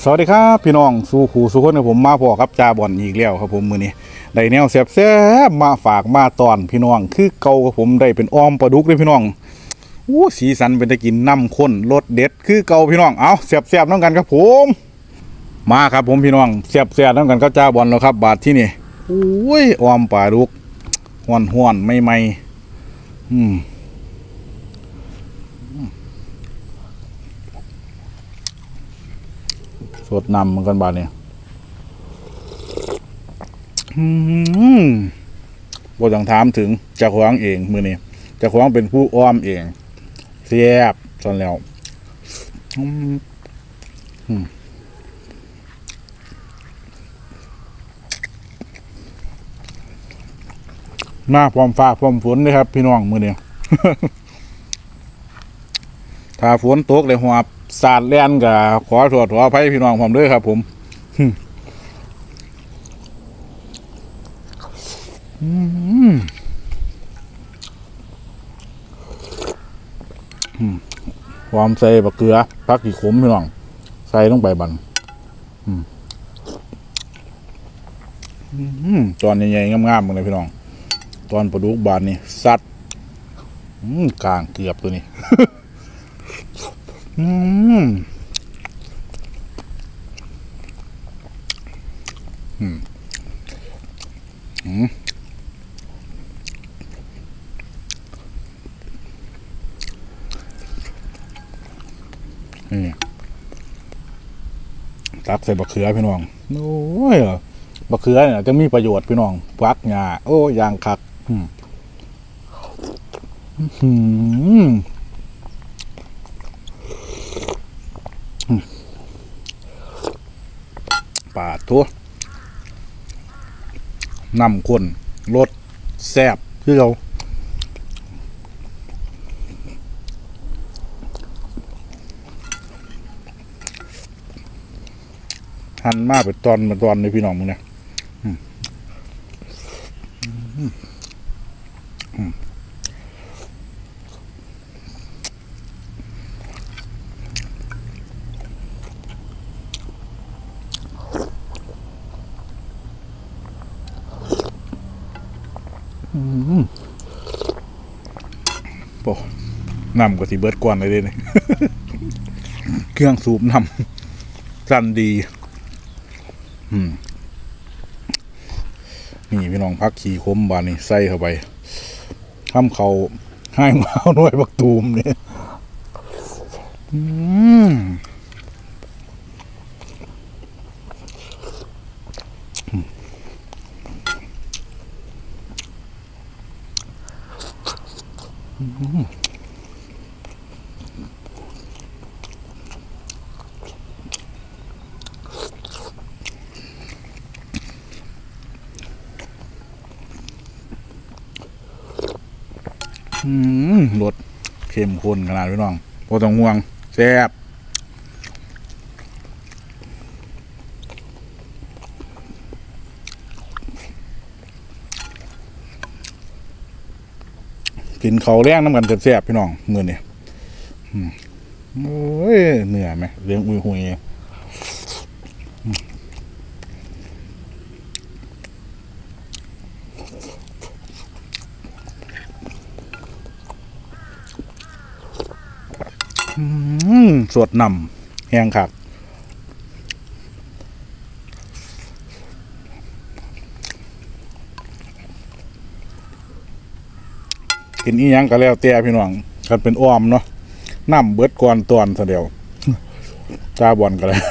สวัสดีครับพี่น้องสู่ขู่สู่คนกับผมมาพอครับจ่าบ่อนอีกแล้วครับผมมือนี้ได้แนวแซ่บๆมาฝากมาตอนพี่น้องคือเก่ากับผมได้เป็นอ้อมปลาดุกเลยพี่น้องสีสันเป็นตะกินน้ำข้นรสเด็ดคือเก่าพี่น้องเอาแซ่บๆน้ำกันครับผมมาครับผมพี่น้องแซ่บๆน้ำกันก็จ่าบ่อนแล้วครับบาทที่นี่อ้อมปลาดุกห้อนๆไม่สดนำมันกันบาทเนี่ยบ่ต้องถามถึงเจ้าของเองมือนี้เจ้าของเป็นผู้อ้อมเองเสียบตอนแล้วมาพร้อมฟ้าพร้อมฝนเลยครับพี่น้องมือนี้ ถ้าฝนตกเลยหัวสาดแล่นกับขอโทษขออภัยพี่น้องผมด้วยครับผมความใส่บะเกลือพักกี่ขมพี่น้องใส่ลงไปบันตอนใหญ่ๆงามๆเลยพี่น้องตอนปลาดุกบานนี่ซัดกลางเกือบตัวนี้ตักใส่บะเขือพี่น้องโอ้ยบะเขือเนี่ยจะมีประโยชน์พี่น้องฟักหญ้าโอ้ยางคักปาดทั่วน้ำข้นรสแซ่บคือเราหั่นมากเป็นตอนเลยพี่น้องมึงเนี่ยโอ้น้ำก็สิเบิดก่อนเลยเนี่ย เครื่องสูบน้ำสั่นดีนี่พี่น้องพักขี่คมบานนี่ใส่เข้าไปข้ามเขาให้มาหน่วยบักตูมเนี่ยรสเข้มข้นขนาดพี่น้องพอต้องห่วงแซ่บกินเขาแรงน้ำกันแซ่บพี่น้องมือเนี่ยโอ้ยเหนื่อยไหมเลี้ยงหุยสดนำแห้งคักกินอีหยังก็แล้วแต่พี่น้องกันเป็นอ้อมเนาะน้ำเบิดก่อนตอนซะเดียวจ้าบอลกันแล้ว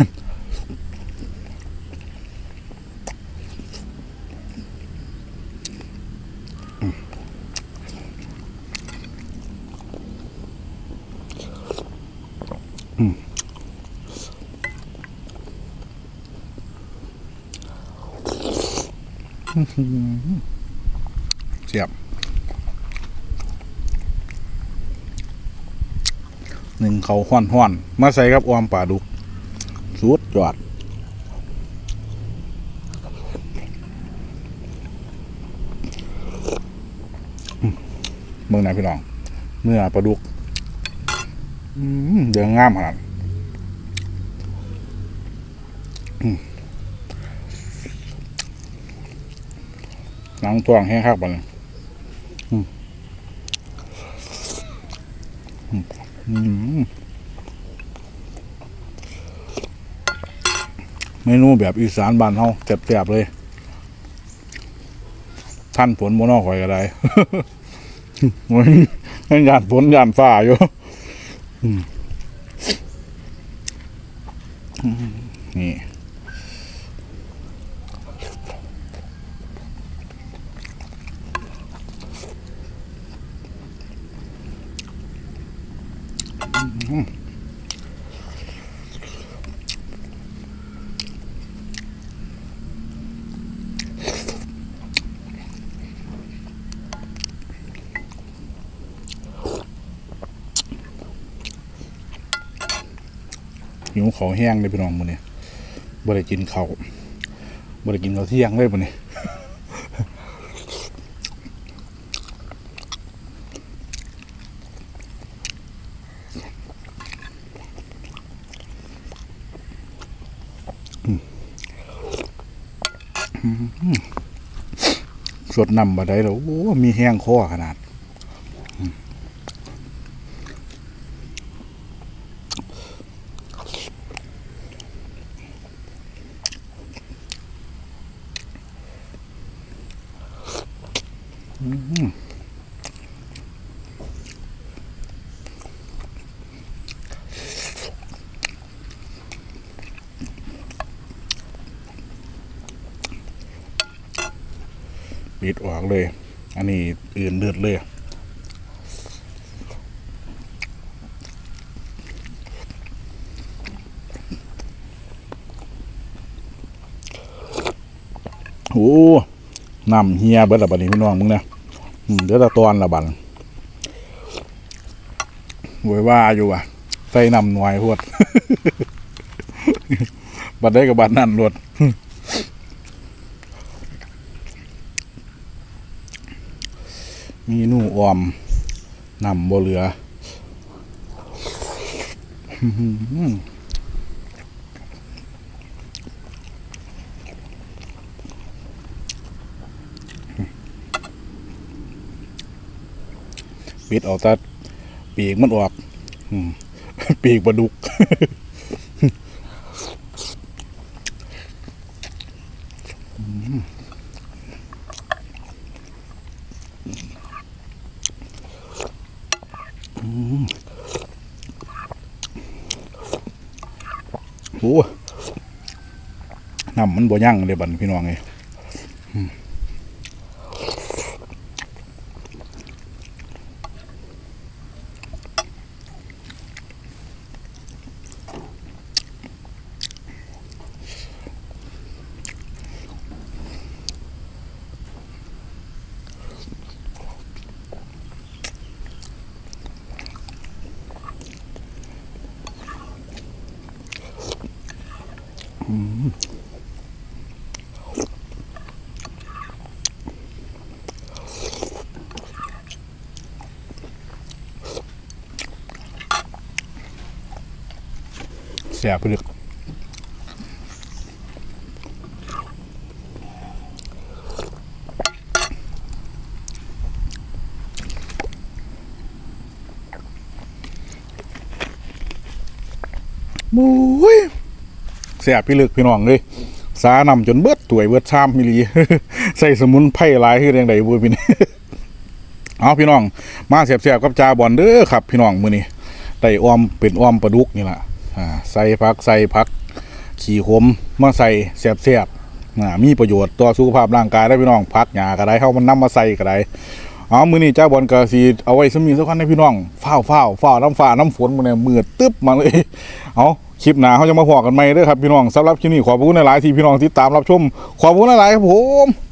เสียบหนึ่งเขาห้อนมาใส่กับอ้อมปลาดุกสุดยอดเมืองไหนพี่น้องเนื้อปลาดุก เดืองงามขนาดหนังตัวแห้งคักบ่เนี่ยเมนูแบบอีสานบ้านเฮาแซ่บๆเลยท่านฝนบ่นอกข่อยก็ได้ มันย่านฝนย่านฟ้าอยู่นี่หิวข้าวแห้งเลยพี่น้องมื้อนี้บ่ได้กินข้าวเที่ยงเลยมื้อนี้สดน้ำบ่ได้แล้วโอ้มีแห้งคอขนาดปิดออกเลยอันนี้อื่นเลือดเลยโอ้น้ำเฮียเบิดละบัดนี้พี่น้องมึงเนี่ยเดี๋ยวตะตอนละบัดโวยว่าอยู่อ่ะใส่น้ำหน่วยพวด บัดได้กับบัดนั่นรวดมีนู่ออมน้ำบ่เหลือปิดออกแต่ปีกมันออกปีกปลาดุกโอ้น้ำมันบ่ยั่งเลยบัดพี่น้องไงแสบไปลึกมุ้ยแสบพี่ลึกพี่น้องเลยสานำจนเบิดตัวเบิดชามมิลี ใส่สมุนไพรหลายคือแรงใดบุญพี่นี่ เอาพี่น้องมาแสบๆกับจ่าบอลเด้อครับพี่น้องมื้อนี้ได้อ้อมเป็นอ้อมปลาดุกนี่แหละใส่ผักขี่ขมมาใส่แสบมีประโยชน์ต่อสุขภาพร่างกายได้พี่น้องผักหญ้าก็ได้เข้ามันนำมาใส่ก็ได้เอามื้อนี้จ่าบอลก็สิเอาไว้สมีสักวันให้พี่น้องฟ้าวน้ำฟ้าน้ำฝนมื้อนี้มืดตึ๊บมาเลยเอาคลิปหน้าเขาจะมาพอกันใหม่เด้อครับพี่น้องสำหรับคลิปนี้ขอบคุณหลายๆที่พี่น้องติดตามรับชมขอบคุณหลายๆครับผม